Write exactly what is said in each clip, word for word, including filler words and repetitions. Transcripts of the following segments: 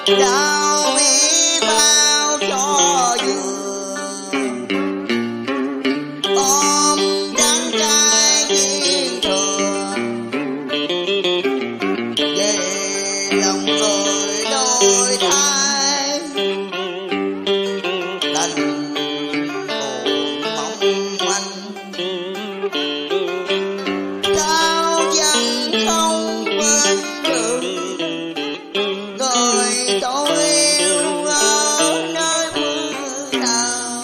Đau biết bao cho vừa ôm đắng cay duyên thừa về lòng người đôi thay đành buồn mong manh sao vẫn không quên được người tôi yêu ở nơi phương nào.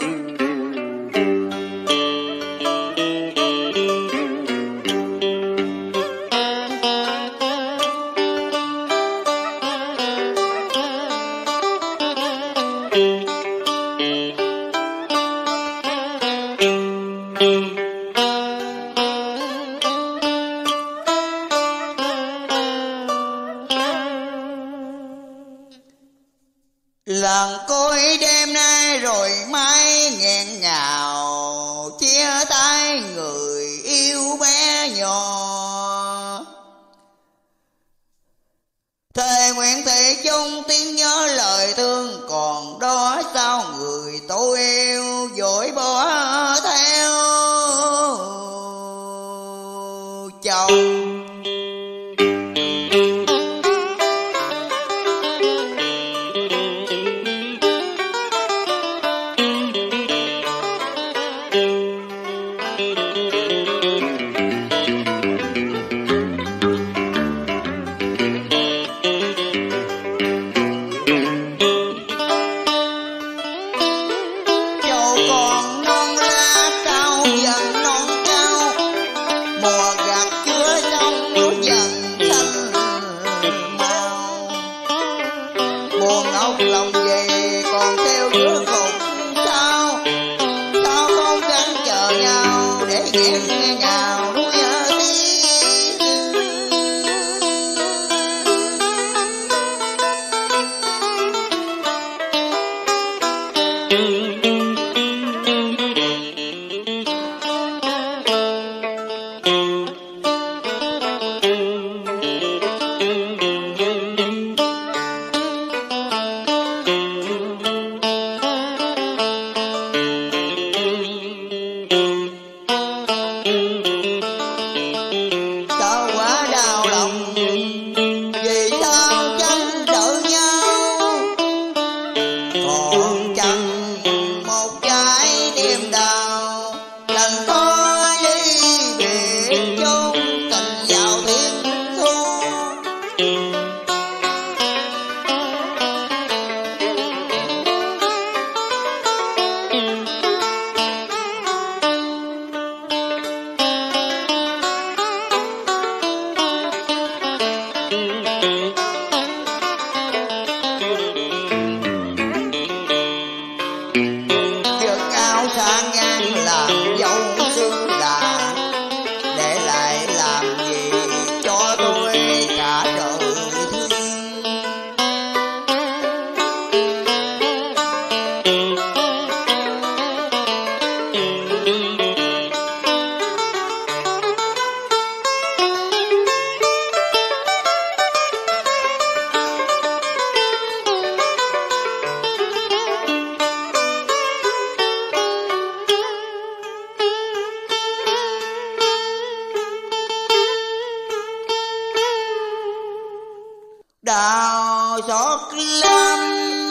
Làng cối đêm nay rồi mai nghẹn ngào chia tay người yêu bé nhỏ. Thề nguyện thị chung tiếng nhớ lời thương còn đó sao người tôi yêu vội bỏ theo chồng. Lòng gì còn theo giữa cục sao sao không gắng chờ nhau để nghe nghe ngào nuôi đào xót lắm.